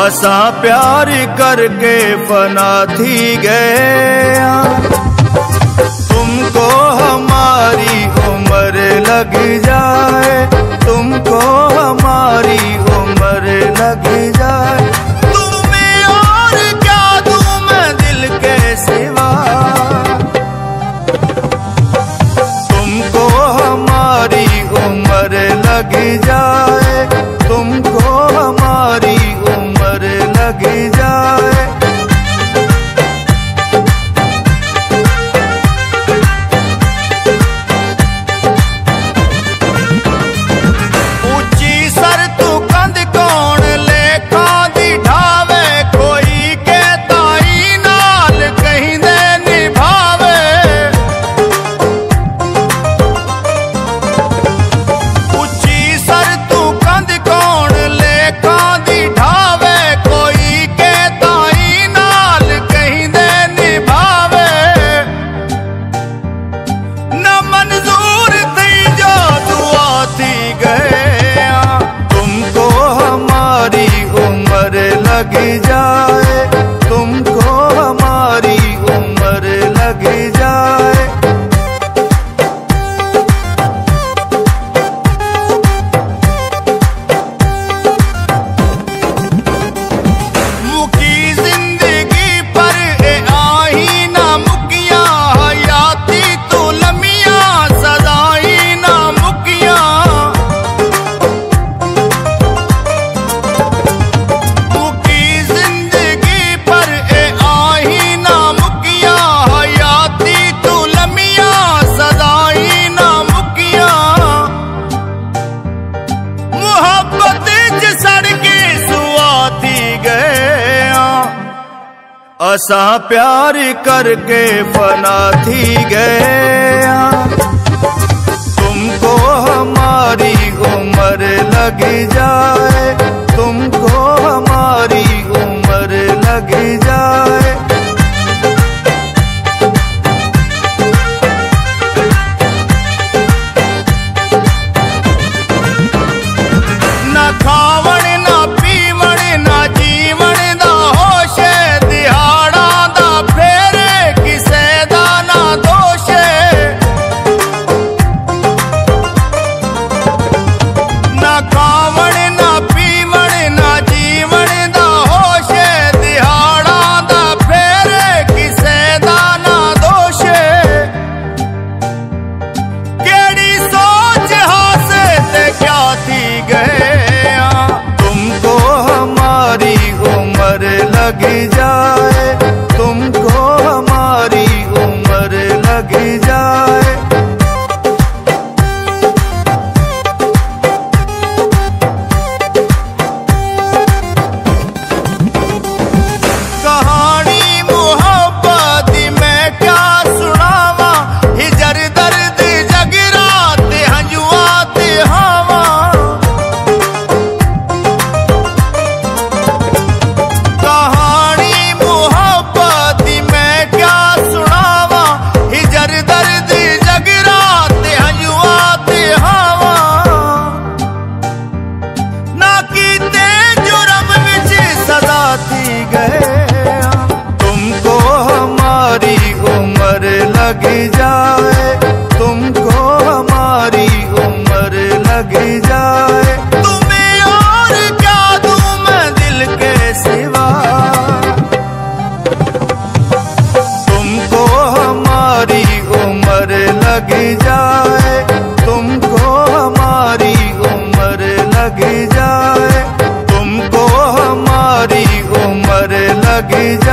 असा प्यार करके फना थी गया, तुमको हमारी उम्र लग जाए, तुमको हमारी उम्र लग जाए। तुम्हें और क्या दूं मैं दिल के सिवा, तुमको हमारी उम्र लग जाए, तुमको हमारी उम्र लग जाए। ऊंची सर तू कंध कौन लेखा दी ढावे, कोई के ताई नाल कहीं दे निभावे। ऊंची सर तू कंध कौन लेखा दी ढावे, कोई के ताई नाल कहीं दे निभावे। न मंजूर थी जो दुआ थी गया, तुमको हमारी उम्र लग जाए, तुमको हमारी उम्र लग जाए। मुकी जिंदगी पर ए आही ना मुकिया, हयाती तू लमिया सदाई ना मुकिया। मुकी जिंदगी पर ए आही ना मुकिया, हयाती तू लमिया सदाई ना मुकिया। मुहब्बत च सड़के सुआती गया, असा प्यार करके फना थी गया, तुमको हमारी उम्र लग जाए, तुमको हमारी उम्र लग जाए। ना खावण ना पीवण ना जीवन दा होश, दिहाड़ा दा फेरे किसे दा ना दोष। ना खावण ना पीवण ना जीवन दा होश, दिहाड़ा दा फेरे किसे दा ना दोष। केड़ी सोच हासे ते क्या थी गया, तुमको हमारी उम्र लग जाए, तुमको हमारी उम्र लग जाए। कहानी मोहब्बत दी मैं क्या सुनावा, हिजर दर्द जगरात हंजुआत हावा। कहानी मोहब्बत दी मैं क्या सुनावा, हिजर दर्द जगरात हंजुआत हावा। ना कीते जुर्म विच सदा थी गया, तुमको हमारी उम्र लग जाए, तुमको हमारी उम्र लग जाए। तुम्हें और क्या दूं मैं दिल के सिवा, तुमको हमारी उम्र लग जाए, तुमको हमारी उम्र लग जाए, तुमको हमारी उम्र लग जाए।